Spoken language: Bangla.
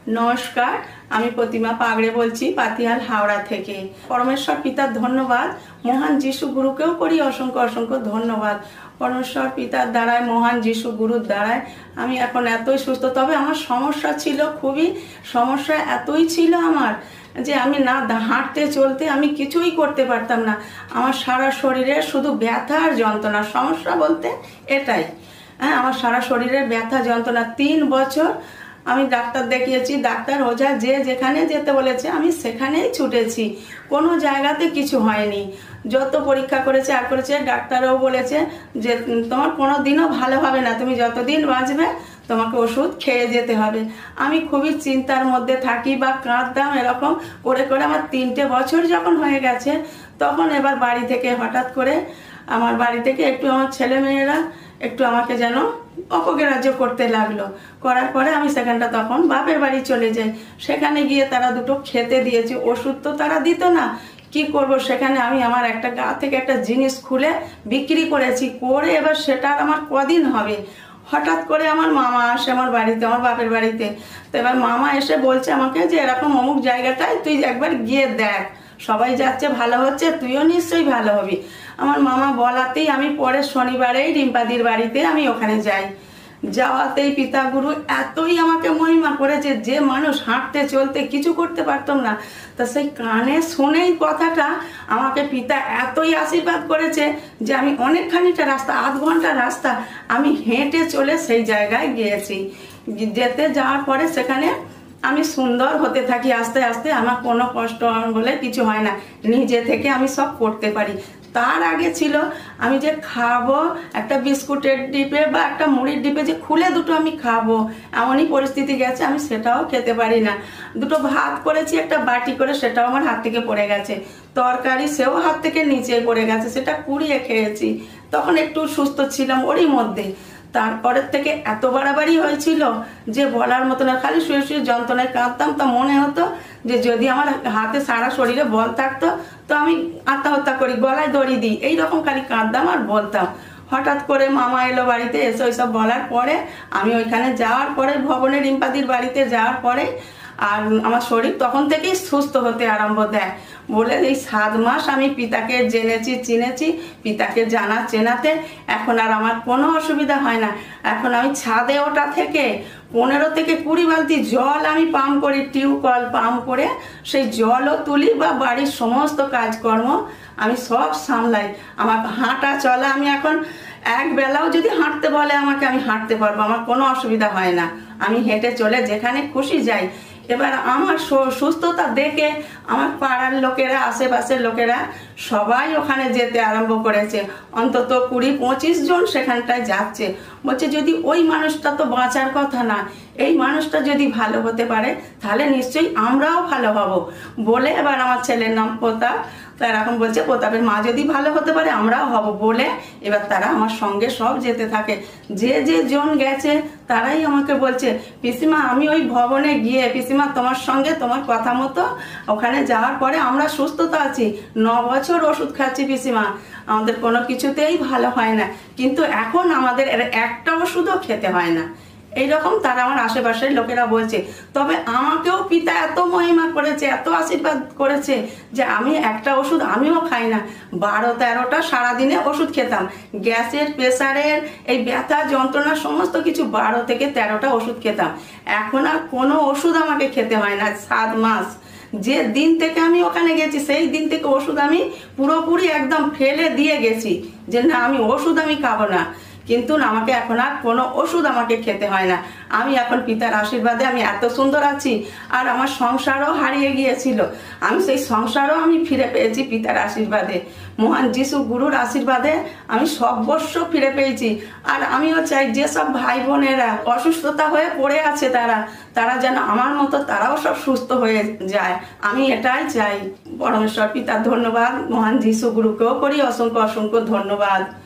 নমস্কার, আমি প্রতিমা পাগড়ে বলছি পাতিয়াল হাওড়া থেকে। পরমেশ্বর পিতার ধন্যবাদ, মহান যিশু গুরুকেও করি অসংখ্য অসংখ্য ধন্যবাদ। পরমেশ্বর পিতার দ্বারায়, মহান যিশু গুরুর দ্বারায় আমি এখন এতই সুস্থ। তবে আমার সমস্যা ছিল, খুবই সমস্যা এতই ছিল আমার যে আমি না হাঁটতে চলতে আমি কিছুই করতে পারতাম না। আমার সারা শরীরে শুধু ব্যথা আর যন্ত্রণা। সমস্যা বলতে এটাই, হ্যাঁ, আমার সারা শরীরে ব্যথা যন্ত্রণা। 3 বছর আমি ডাক্তার দেখিয়েছি, ডাক্তার ওঝা যে যেখানে যেতে বলেছে আমি সেখানেই ছুটেছি, কোনো জায়গাতে কিছু হয়নি। যত পরীক্ষা করেছে আর করেছে, ডাক্তারও বলেছে যে তোমার কোনো দিনও ভালো হবে না, তুমি যতদিন বাঁচবে তোমাকে ওষুধ খেয়ে যেতে হবে। আমি খুবই চিন্তার মধ্যে থাকি বা কাঁদতাম, এরকম করে করে আমার 3টে বছর যখন হয়ে গেছে, তখন এবার বাড়ি থেকে হঠাৎ করে আমার বাড়ি থেকে একটু আমার ছেলেমেয়েরা একটু আমাকে যেন অপগ্রাহ্য করতে লাগলো। করার পরে আমি সেখানটা তখন বাপের বাড়ি চলে যাই। সেখানে গিয়ে তারা দুটো খেতে দিয়েছে, ওষুধ তো তারা দিত না। কি করব, সেখানে আমি আমার একটা গা থেকে একটা জিনিস খুলে বিক্রি করেছি, করে এবার সেটা আমার কদিন হবে। হঠাৎ করে আমার মামা আসে আমার বাড়িতে, আমার বাপের বাড়িতে। তো এবার মামা এসে বলছে আমাকে যে এরকম অমুক জায়গাটায় তুই একবার গিয়ে দেখ, সবাই যাচ্ছে, ভালো হচ্ছে, তুইও নিশ্চয়ই ভালো হবি। আমার মামা বলাতেই আমি পরের শনিবারেই রিম্পাদির বাড়িতে আমি ওখানে যাই। যাওয়াতেই পিতা গুরু এতই আমাকে মহিমা করেছে, যে মানুষ হাঁটতে চলতে কিছু করতে পারতাম না, তা সেই কানে শুনেই কথাটা আমাকে পিতা এতই আশীর্বাদ করেছে যে আমি অনেকখানিটা রাস্তা, 8 ঘন্টা রাস্তা আমি হেঁটে চলে সেই জায়গায় গিয়েছি। যেতে যাওয়ার পরে সেখানে আমি সুন্দর হতে থাকি আস্তে আস্তে। আমার কোনো কষ্ট বলে কিছু হয় না, নিজে থেকে আমি সব করতে পারি। তার আগে ছিল আমি যে খাবো একটা বিস্কুটের ডিপে বা একটা মুড়ির ডিপে যে খুলে দুটো আমি খাবো, এমনই পরিস্থিতি গেছে, আমি সেটাও খেতে পারি না। দুটো ভাত করেছি একটা বাটি করে, সেটাও আমার হাত থেকে পড়ে গেছে। তরকারি সেও হাত থেকে নিচে পড়ে গেছে, সেটা কুড়িয়ে খেয়েছি। তখন একটু সুস্থ ছিলাম ওরই মধ্যে। তারপরের থেকে এত বাড়াবাড়ি হয়েছিল যে বলার মতো না। খালি শুয়ে শুয়ে যন্ত্রণায় কাঁদতাম। তা মনে হতো যে যদি আমার হাতে সারা শরীরে বল থাকতো তো আমি আত্মহত্যা করি, গলায় দড়ি দিই, এইরকম খালি কাঁদতাম আর বলতাম। হঠাৎ করে মামা এলো বাড়িতে, এসে ওইসব বলার পরে আমি ওইখানে যাওয়ার পরে, ভবনে রিম্পাদির বাড়িতে যাওয়ার পরে আর আমার শরীর তখন থেকেই সুস্থ হতে আরম্ভ দেয়। বলে এই 7 মাস আমি পিতাকে জেনেছি, চিনেছি। পিতাকে জানা চেনাতে এখন আর আমার কোনো অসুবিধা হয় না। এখন আমি ছাদে ওটা থেকে 15 থেকে 20 বালতি জল আমি পাম্প করি, টিউবওয়েল পাম্প করে সেই জলও তুলি, বা বাড়ির সমস্ত কাজকর্ম আমি সব সামলাই। আমার হাঁটা চলা, আমি এখন এক বেলাও যদি হাঁটতে বলে আমাকে, আমি হাঁটতে পারবো, আমার কোনো অসুবিধা হয় না। আমি হেঁটে চলে যেখানে খুশি যাই। এবার আমার সুস্থতা দেখে আমার পাড়ার লোকেরা, আশেপাশের লোকেরা সবাই ওখানে যেতে আরম্ভ করেছে। অন্তত 20-25 জন সেখানটায় যাচ্ছে। বলছে যদি ওই মানুষটা তো বাঁচার কথা না, এই মানুষটা যদি ভালো হতে পারে তাহলে নিশ্চয়ই আমরাও ভালো হব। বলে এবার আমার ছেলের নাম প্রতাপ, তারা এখন বলছে প্রতাপের মা যদি ভালো হতে পারে আমরাও হব। বলে এবার তারা আমার সঙ্গে সব যেতে থাকে। যে যে জন গেছে তারাই আমাকে বলছে পিসিমা আমি ওই ভবনে গিয়ে, পিসিমা তোমার সঙ্গে তোমার কথা মতো ওখানে যাওয়ার পরে আমরা সুস্থতা আছি। 9 বছর ওষুধ খাচ্ছি পিসিমা, আমাদের কোনো কিছুতেই ভালো হয় না, কিন্তু এখন আমাদের একটা ওষুধও খেতে হয় না। এইরকম তারা আমার আশেপাশের লোকেরা বলছে। তবে আমাকেও পিতা এত মহিমা করেছে, এত আশীর্বাদ করেছে যে আমি একটা ওষুধ আমিও খাই না। 12-13টা সারাদিনে ওষুধ খেতাম, গ্যাসের, প্রেসারের, এই ব্যথা যন্ত্রণা সমস্ত কিছু 12 থেকে 13টা ওষুধ খেতাম। এখন আর কোনো ওষুধ আমাকে খেতে হয় না। 7 মাস যে দিন থেকে আমি ওখানে গেছি সেই দিন থেকে ওষুধ আমি পুরোপুরি একদম ফেলে দিয়ে গেছি, যে না আমি ওষুধ আমি খাবো না। কিন্তু আমাকে এখন আর কোনো ওষুধ আমাকে খেতে হয় না। আমি এখন পিতার আশীর্বাদে আমি এত সুন্দর আছি। আর আমার সংসারও হারিয়ে গিয়েছিল, আমি সেই সংসারও আমি ফিরে পেয়েছি পিতার আশীর্বাদে। মহান যিশু গুরুর আশীর্বাদে আমি সর্বস্ব ফিরে পেয়েছি। আর আমিও চাই যেসব ভাই বোনেরা অসুস্থতা হয়ে পড়ে আছে তারা যেন আমার মতো তারাও সব সুস্থ হয়ে যায়, আমি এটাই চাই। পরমেশ্বর পিতার ধন্যবাদ, মহান যিশু গুরুকেও করি অসংখ্য অসংখ্য ধন্যবাদ।